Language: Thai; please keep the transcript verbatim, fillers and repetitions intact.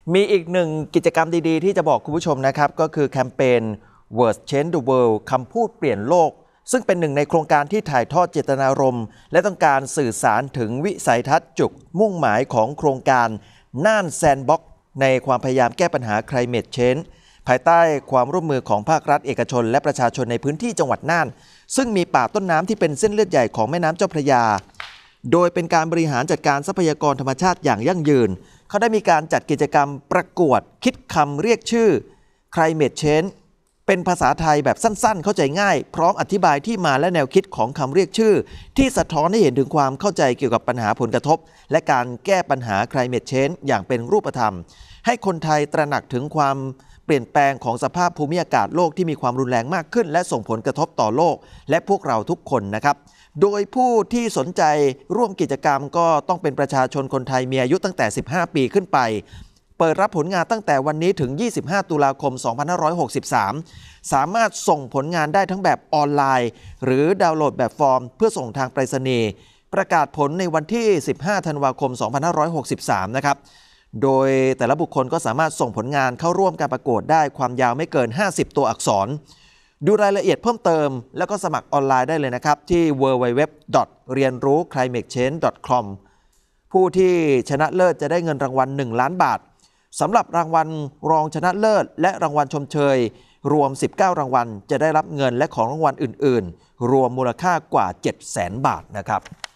มีอีกหนึ่งกิจกรรมดีๆที่จะบอกคุณผู้ชมนะครับก็คือแคมเปญ Words Change the World คำพูดเปลี่ยนโลกซึ่งเป็นหนึ่งในโครงการที่ถ่ายทอดเจตนารมณ์และต้องการสื่อสารถึงวิสัยทัศน์จุดมุ่งหมายของโครงการน่านแซนด์บ็อกซ์ในความพยายามแก้ปัญหา Climate Change ภายใต้ความร่วมมือของภาครัฐเอกชนและประชาชนในพื้นที่จังหวัดน่านซึ่งมีป่าต้นน้ำที่เป็นเส้นเลือดใหญ่ของแม่น้ำเจ้าพระยาโดยเป็นการบริหารจัดการทรัพยากรธรรมชาติอย่างยั่งยืนเขาได้มีการจัดกิจกรรมประกวดคิดคำเรียกชื่อ Climate Change เป็นภาษาไทยแบบสั้นๆเข้าใจง่ายพร้อมอธิบายที่มาและแนวคิดของคำเรียกชื่อที่สะท้อนให้เห็นถึงความเข้าใจเกี่ยวกับปัญหาผลกระทบและการแก้ปัญหา Climate Change อย่างเป็นรูปธรรมให้คนไทยตระหนักถึงความเปลี่ยนแปลงของสภาพภูมิอากาศโลกที่มีความรุนแรงมากขึ้นและส่งผลกระทบต่อโลกและพวกเราทุกคนนะครับโดยผู้ที่สนใจร่วมกิจกรรมก็ต้องเป็นประชาชนคนไทยมีอายุตั้งแต่สิบห้าปีขึ้นไปเปิดรับผลงานตั้งแต่วันนี้ถึงยี่สิบห้าตุลาคมสองพันห้าร้อยหกสิบสามสามารถส่งผลงานได้ทั้งแบบออนไลน์หรือดาวน์โหลดแบบฟอร์มเพื่อส่งทางไปรษณีย์ประกาศผลในวันที่สิบห้าธันวาคมสองพันห้าร้อยหกสิบสามนะครับโดยแต่ละบุคคลก็สามารถส่งผลงานเข้าร่วมการประกวดได้ความยาวไม่เกินห้าสิบตัวอักษรดูรายละเอียดเพิ่มเติมแล้วก็สมัครออนไลน์ได้เลยนะครับที่ ดับเบิลยู ดับเบิลยู ดับเบิลยู ดอท เรียนรู้ ไคลเมทเชนจ์ ดอท คอม ผู้ที่ชนะเลิศจะได้เงินรางวัลหนึ่งล้านบาทสำหรับรางวัลรองชนะเลิศและรางวัลชมเชยรวมสิบเก้ารางวัลจะได้รับเงินและของรางวัลอื่นๆรวมมูลค่ากว่า เจ็ดแสน บาทนะครับ